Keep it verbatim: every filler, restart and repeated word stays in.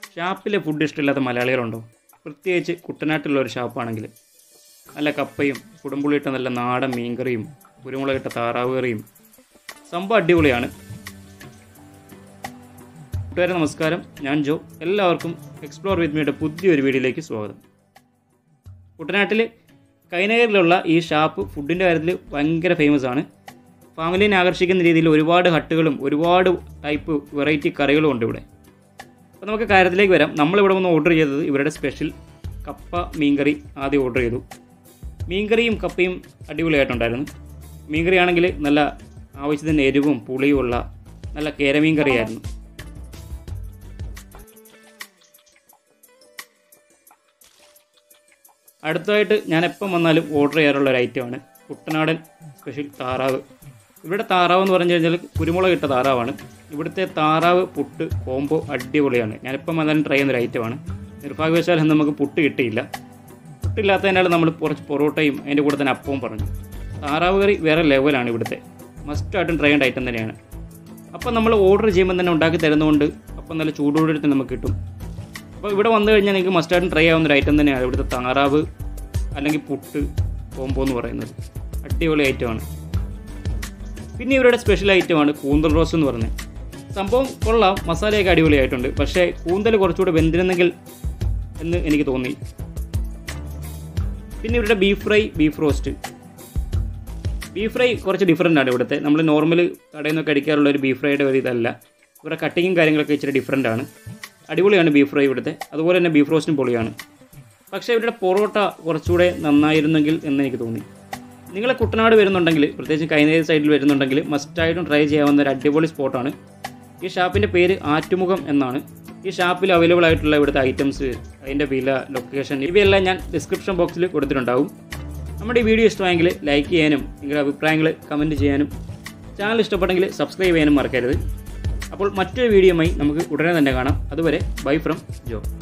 ഷാപ്പിലെ food ഇഷ്ടമില്ലാത്ത മലയാളികളുണ്ടോ? പ്രത്യേകിച്ച് കുട്ടനാട്ടിലുള്ള ഒരു ഷാപ്പാണെങ്കിൽ. നല്ല കപ്പയും കുടംപുളിയിട്ട നല്ല നാടൻ മീൻകറിയും കുരുമുളകിട്ട താറാവ് കറിയും സംഭവം അടിപൊളിയാണ്. കൂട്ടുകാരെ നമസ്കാരം, ഞാൻ ജോ. എല്ലാവർക്കും എക്സ്പ്ലോർ വിത്ത് മീയുടെ പുതിയൊരു വീഡിയോയിലേക്ക് സ്വാഗതം. കുട്ടനാട്ടിൽ കൈനകരിലുള്ള ഈ ഷാപ്പ് ഫുഡിൻ്റെ കാര്യത്തിൽ ഭയങ്കര ഫേമസ് ആണ്. ഫാമിലിനെ ആകർഷിക്കുന്ന രീതിയിൽ ഒരുപാട് ഹട്ടുകളും ഒരുപാട് ടൈപ്പ് വെറൈറ്റി കറികളും ഉണ്ട് ഇവിടെ. അപ്പോൾ നമുക്ക് കാര്യത്തിലേക്ക് വരാം. നമ്മളിവിടെ വന്ന് ഓർഡർ ചെയ്തത് ഇവരുടെ സ്പെഷ്യൽ കപ്പ മീൻകറി ആദ്യം ഓർഡർ ചെയ്തു. മീൻകറിയും കപ്പയും അടിപൊളിയായിട്ടുണ്ടായിരുന്നു. മീൻകറി ആണെങ്കിൽ നല്ല ആവശ്യത്തിന് എരിവും പുളിയുമുള്ള നല്ല കേരമീൻ കറിയായിരുന്നു. അടുത്തതായിട്ട് ഞാൻ എപ്പം വന്നാലും ഓർഡർ ചെയ്യാറുള്ള ഒരു ഐറ്റമാണ് കുട്ടനാടൻ സ്പെഷ്യൽ താറാവ്. ഇവിടെ താറാവ് എന്ന് പറഞ്ഞു കഴിഞ്ഞാൽ കുരുമുളക് ഇട്ട താറാവാണ്. ഇവിടുത്തെ താറാവ് പുട്ട് കോംബോ അടിപൊളിയാണ്. ഞാനിപ്പം വന്നാലും ട്രൈ ചെയ്യുന്നൊരു ഐറ്റമാണ്. നിർഭാഗ്യവശാൽ നമുക്ക് പുട്ട് കിട്ടിയില്ല. പുട്ടില്ലാത്തതിനാൽ നമ്മൾ കുറച്ച് പൊറോട്ടയും അതിൻ്റെ കൂടെ തന്നെ അപ്പവും പറഞ്ഞു. താറാവ് കറി വേറെ ലെവലാണ് ഇവിടുത്തെ. മസ്റ്റായിട്ടും ട്രൈ ചെയ്യേണ്ട ഐറ്റം തന്നെയാണ്. അപ്പം നമ്മൾ ഓർഡർ ചെയ്യുമ്പോൾ തന്നെ ഉണ്ടാക്കി തരുന്നതുകൊണ്ട് അപ്പം നല്ല ചൂടോടെടുത്ത് നമുക്ക് കിട്ടും. അപ്പോൾ ഇവിടെ വന്നു കഴിഞ്ഞാൽ നിങ്ങൾക്ക് മസ്റ്റായിട്ടും ട്രൈ ആവുന്നൊരു ഐറ്റം തന്നെയാണ് ഇവിടുത്തെ താറാവ് അല്ലെങ്കിൽ പുട്ട് കോംബോ എന്ന് പറയുന്നത്. അടിപൊളി ഐറ്റമാണ്. പിന്നെ ഇവരുടെ സ്പെഷ്യൽ ഐറ്റമാണ് കൂന്തൽ റോസ്റ്റ് എന്ന് പറഞ്ഞത്. സംഭവം കൊള്ളാം, മസാലയൊക്കെ അടിപൊളിയായിട്ടുണ്ട്. പക്ഷേ കൂന്തൽ കുറച്ചുകൂടെ വെന്തിരുന്നെങ്കിൽ എന്ന് എനിക്ക് തോന്നി. പിന്നെ ഇവരുടെ beef fry, beef roast. Beef fry കുറച്ച് ഡിഫറൻ്റ് ആണ് ഇവിടുത്തെ. നമ്മൾ നോർമൽ കടയിൽ നിന്നൊക്കെ അടിക്കാറുള്ള ഒരു ബീഫ് ഫ്രൈയുടെ ഒരു ഇതല്ല. ഇവരുടെ കട്ടിങ്ങും കാര്യങ്ങളൊക്കെ ഇച്ചിരി ഡിഫറൻ്റ് ആണ്. അടിപൊളിയാണ് ബീഫ് ഫ്രൈ ഇവിടുത്തെ. അതുപോലെ തന്നെ ബീഫ് റോസ്റ്റും പൊളിയാണ്. പക്ഷേ ഇവരുടെ പൊറോട്ട കുറച്ചുകൂടെ നന്നായിരുന്നെങ്കിൽ എന്ന് എനിക്ക് തോന്നി. നിങ്ങൾ കുട്ടനാട് വരുന്നുണ്ടെങ്കിൽ, പ്രത്യേകിച്ച് കൈനകരി സൈഡിൽ വരുന്നുണ്ടെങ്കിൽ മസ്റ്റായിട്ടും ട്രൈ ചെയ്യാവുന്ന ഒരു അടിപൊളി സ്പോട്ടാണ്. ഈ ഷാപ്പിൻ്റെ പേര് ആറ്റുമുഖം എന്നാണ്. ഈ ഷാപ്പിൽ അവൈലബിൾ ആയിട്ടുള്ള ഇവിടുത്തെ ഐറ്റംസ്, അതിൻ്റെ വില, ലൊക്കേഷൻ ഇവയെല്ലാം ഞാൻ ഡിസ്ക്രിപ്ഷൻ ബോക്സിൽ കൊടുത്തിട്ടുണ്ടാവും. നമ്മുടെ ഈ വീഡിയോ ഇഷ്ടമായെങ്കിൽ ലൈക്ക് ചെയ്യാനും നിങ്ങളുടെ അഭിപ്രായങ്ങൾ കമൻറ്റ് ചെയ്യാനും ചാനൽ ഇഷ്ടപ്പെട്ടെങ്കിൽ സബ്സ്ക്രൈബ് ചെയ്യാനും മറക്കരുത്. അപ്പോൾ മറ്റൊരു വീഡിയോയുമായി നമുക്ക് ഉടനെ തന്നെ കാണാം. അതുവരെ ബൈ ഫ്രം ജോ.